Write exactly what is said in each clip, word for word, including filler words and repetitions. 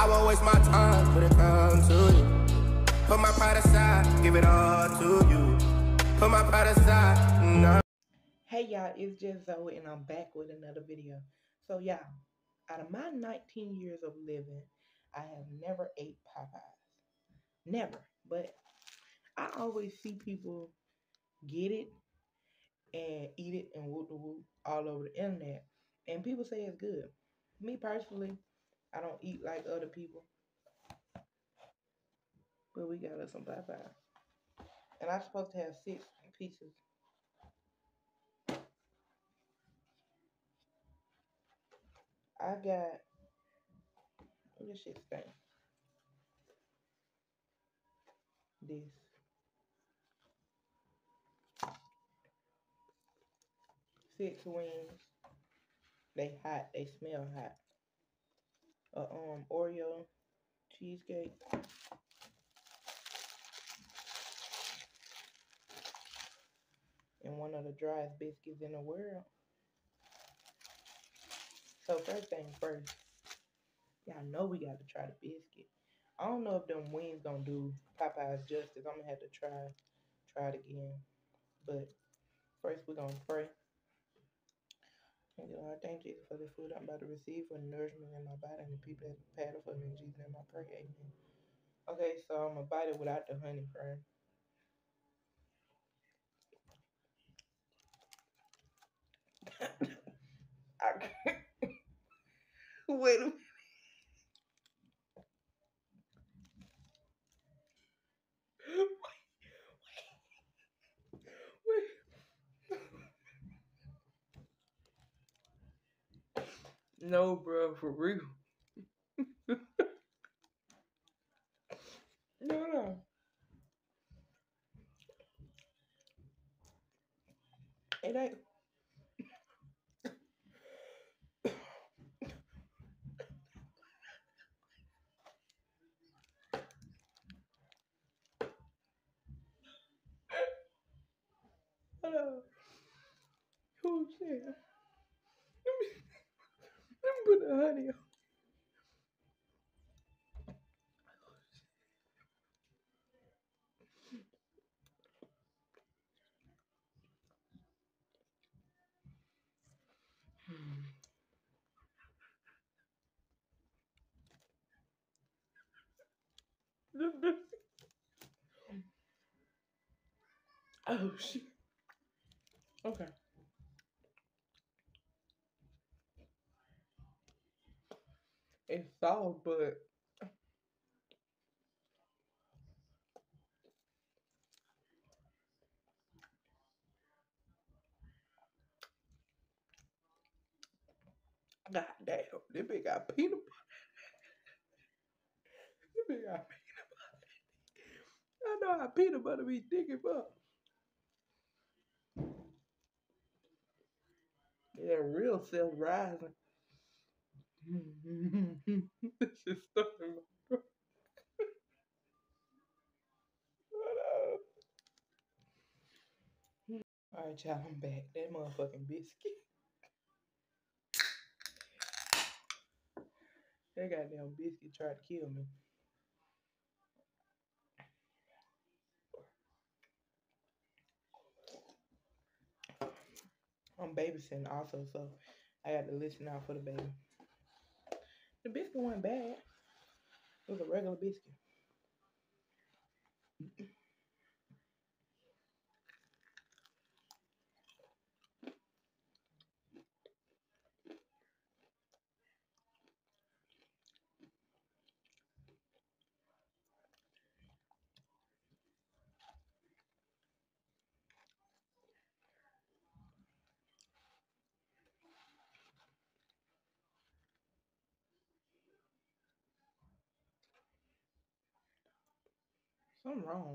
I won't waste my time when it comes to you. Put my pride aside, give it all to you. Put my pride aside, no. Hey y'all, it's just Zoe and I'm back with another video. So y'all, out of my nineteen years of living, I have never ate Popeyes. Never. But I always see people get it and eat it and whoop the whoop all over the internet. And people say it's good. Me personally, I don't eat like other people. But we got us some Popeyes. And I'm supposed to have six pieces. I got, what this shit stink? This. Six wings. They hot. They smell hot. A um Oreo cheesecake. And one of the driest biscuits in the world. So first thing first, y'all know we gotta try the biscuit. I don't know if them wings gonna do Popeyes justice. I'm gonna have to try try it again. But first we're gonna pray. Thank you, Lord. Thank Jesus for the food I'm about to receive, for the nourishment in my body and the people that prepare it for me. In Jesus' name I pray. Amen. Okay, so I'm gonna bite it without the honey first. I can't. Wait a minute. Wait. No, bro, for real. No, no. It ain't. Hold on. Oh shit. Let me, let me put the honey on. Oh shit. Okay. It's soft, but god damn, this bitch got peanut butter. This bitch got peanut butter. I know how peanut butter be thinking about. Yeah, real self rising. This shit stuck in my throat. Alright, y'all, I'm back. That motherfucking biscuit. That goddamn biscuit tried to kill me. I'm babysitting also, so I got to listen out for the baby. The biscuit wasn't bad. It was a regular biscuit. Something wrong.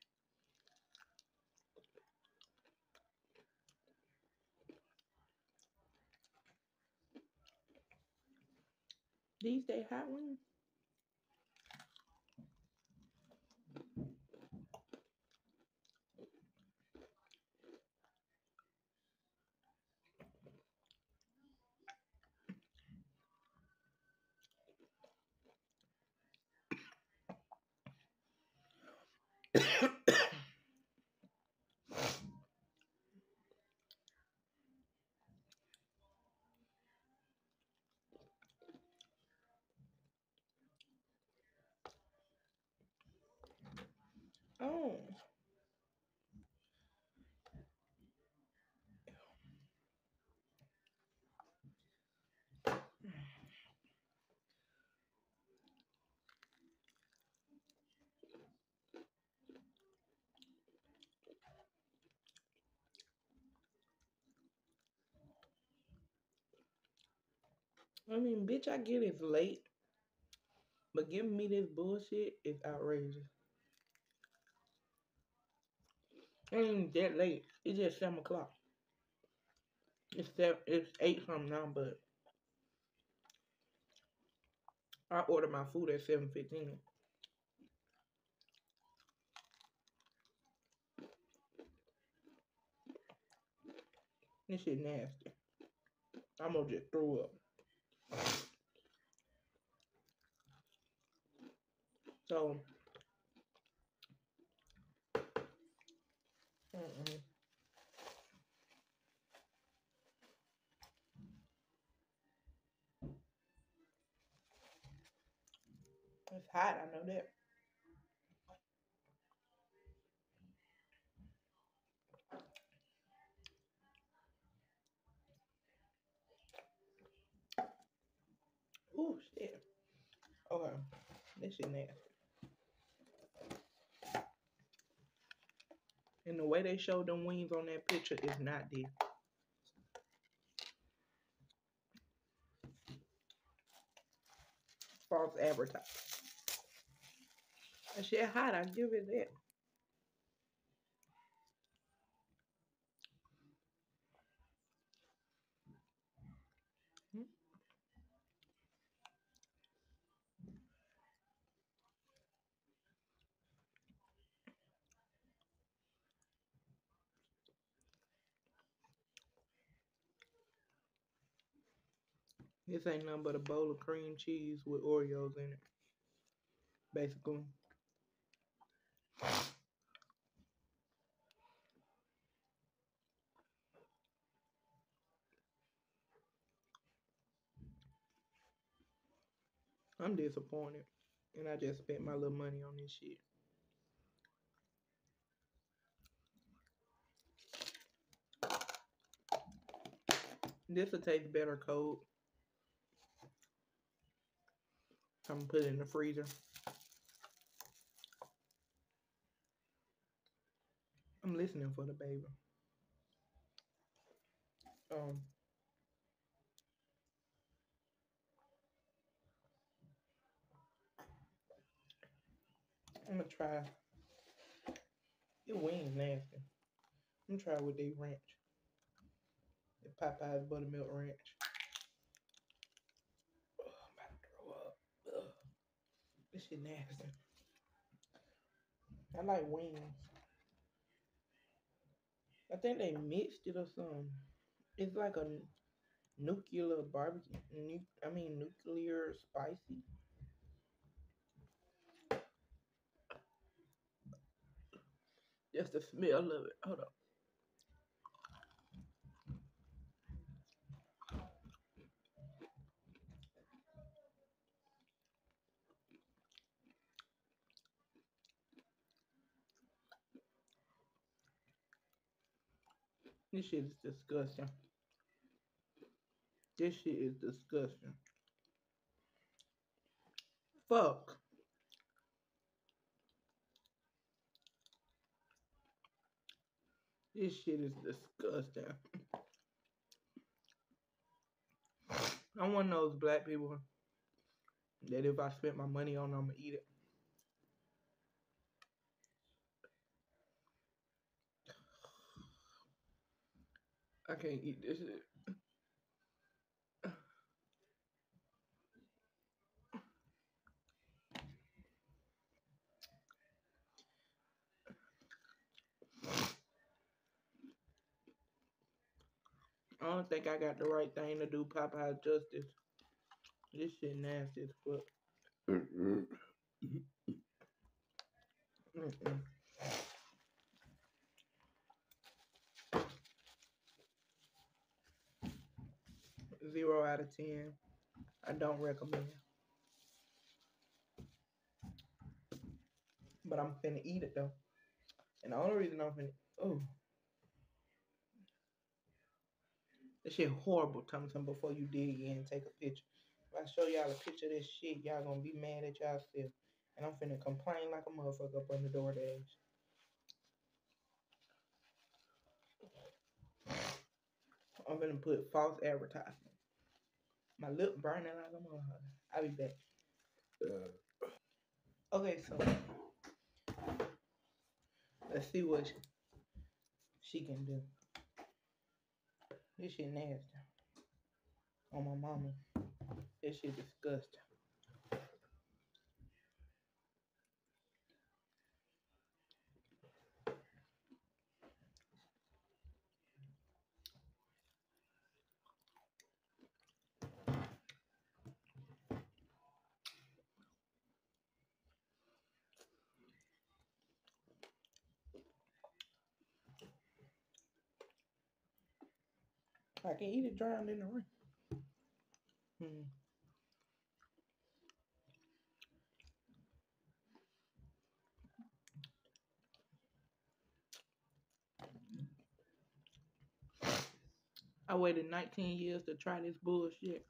These day hot wings? I mean, bitch, I get it's late, but giving me this bullshit is outrageous. It ain't that late. It's just seven o'clock. It's seven, it's eight something now, but I ordered my food at seven fifteen. This shit nasty. I'm gonna just throw up. So, mm-mm. It's hot. I know that. Ooh, shit. Okay, this shit nasty. And the way they showed them wings on that picture is not the false advertising. That shit hot. I give it that. Hmm? This ain't nothing but a bowl of cream cheese with Oreos in it, basically. I'm disappointed. And I just spent my little money on this shit. This will taste better cold. I'm gonna put it in the freezer. I'm listening for the baby. Um, I'm gonna try. Your wings nasty. I'm gonna try with the ranch. The Popeyes buttermilk ranch. Ugh, I'm about to throw up. Ugh, this shit nasty. I like wings. I think they mixed it or something. It's like a nuclear barbecue. Nu- I mean nuclear spicy. Just the smell of it. Hold up. This shit is disgusting. This shit is disgusting. Fuck. This shit is disgusting. I'm one of those black people that if I spent my money on, I'm gonna eat it. I can't eat this shit. I don't think I got the right thing to do Popeye justice. This shit nasty as fuck. Mm-mm. Mm-mm. Zero out of ten. I don't recommend. But I'm finna eat it though. And the only reason I'm finna oh this shit horrible, Thompson, before you dig in and take a picture. If I show y'all a picture of this shit, y'all gonna be mad at y'all still. And I'm finna complain like a motherfucker up on the DoorDash. I'm gonna put false advertisement. My lip burning like a motherfucker. I'll be back. Okay, so let's see what she, she can do. This shit nasty. On my mama. This shit disgusting. I can eat it drowned in the ring. Hmm. I waited nineteen years to try this bullshit.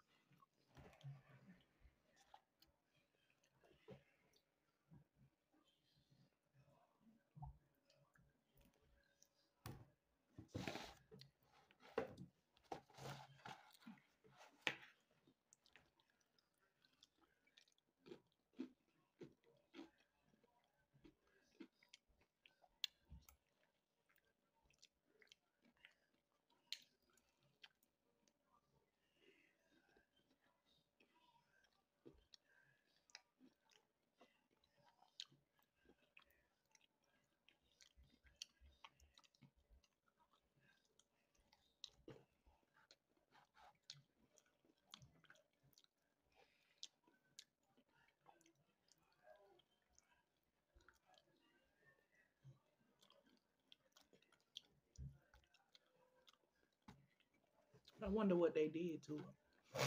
I wonder what they did to her.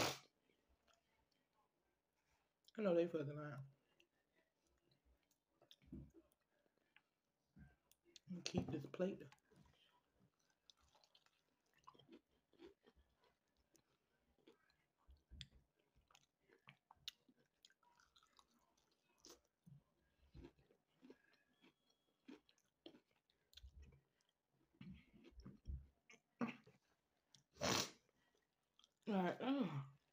I know they fucking lying. Keep this plate. All right. Oh.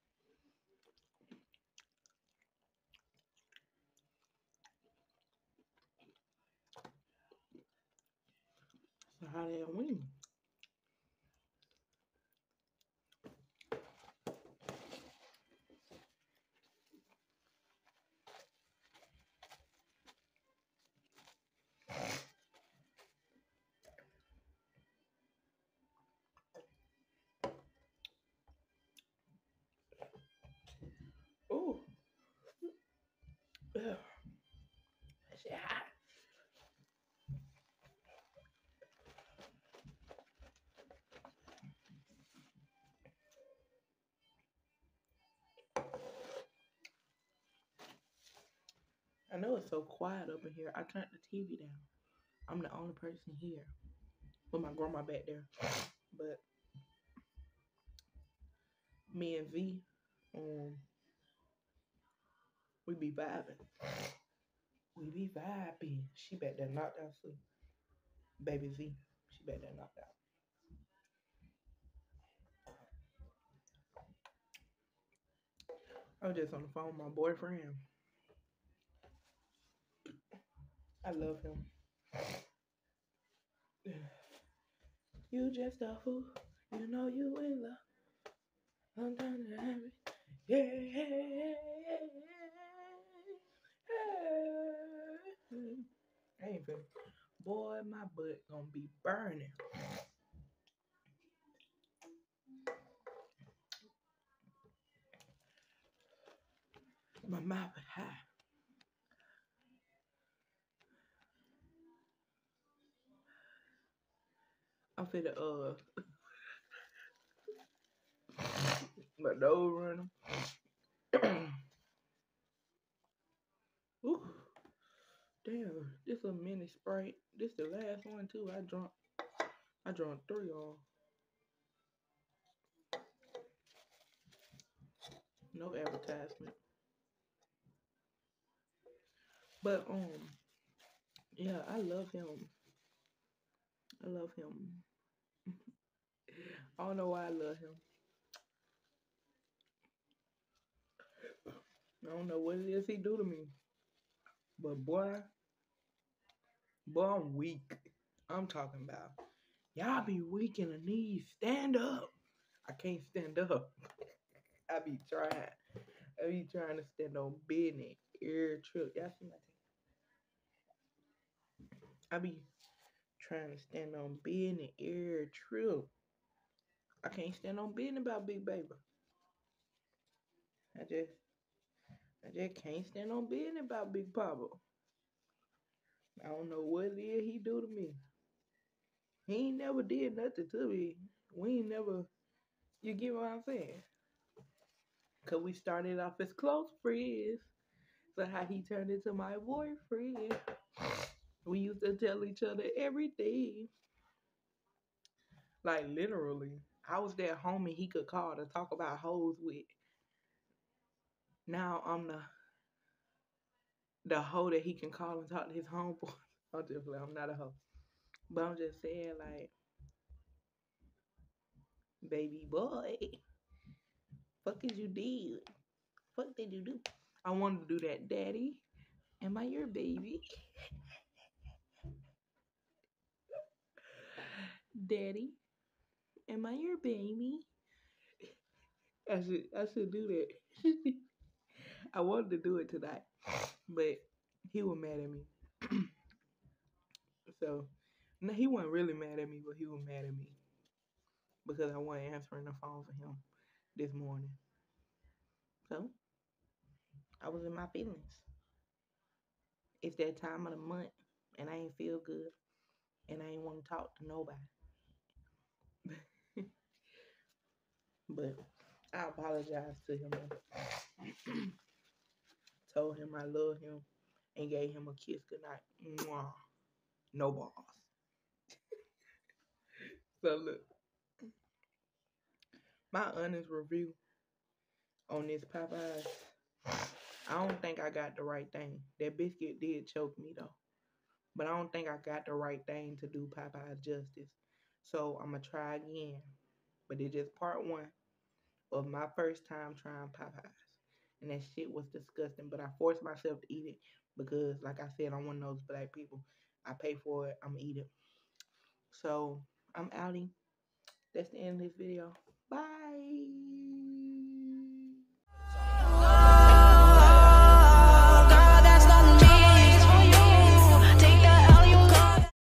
So how they win? Ooh. Ugh. That shit hot. I know it's so quiet up in here. I turned the T V down. I'm the only person here with my grandma back there. But me and V, um, we be vibing. We be vibing. She back there knocked out sleep. Baby V, she back there knocked out. I was just on the phone with my boyfriend. I love him. You just a fool. You know you in love. Sometimes you have it. Yeah, yeah, yeah. I ain't feeling. Boy, my butt gonna be burning. My mouth is high. I'm finna uh my nose running. Ooh, damn, this a mini Sprite. This the last one too. I drunk I drunk three on. No advertisement. But um yeah, I love him. I love him. I don't know why I love him. I don't know what it is he do to me. But boy, boy, I'm weak. I'm talking about. Y'all be weak in the knees. Stand up. I can't stand up. I be trying. I be trying to stand on business. Air trip. Y'all see my thing? I be trying to stand on business. Air trip. I can't stand on business about Big Baby. I just, I just can't stand on business about Big Papa. I don't know what it is he do to me. He ain't never did nothing to me. We ain't never. You get what I'm saying? Cause we started off as close friends. So how he turned into my boyfriend. We used to tell each other everything. Like literally. I was that homie he could call to talk about hoes with. Now I'm the the hoe that he can call and talk to his homeboy. I'm just like, I'm not a hoe. But I'm just saying, like, baby boy, fuck is you did? Fuck did you do? I wanted to do that, daddy. Am I your baby? Daddy, am I your baby? I should I should do that. I wanted to do it tonight, but he was mad at me. So no, he wasn't really mad at me, but he was mad at me because I wasn't answering the phone for him this morning. So I was in my feelings. It's that time of the month, and I ain't feel good, and I ain't want to talk to nobody. But I apologized to him. Told him I love him and gave him a kiss goodnight. Mwah. No balls. So look, my honest review on this Popeyes, I don't think I got the right thing. That biscuit did choke me though. But I don't think I got the right thing to do Popeyes justice. So I'm gonna try again. But it's just part one of my first time trying Popeyes. And that shit was disgusting. But I forced myself to eat it because, like I said, I'm one of those black people. I pay for it, I'm gonna eat it. So I'm outie. That's the end of this video. Bye.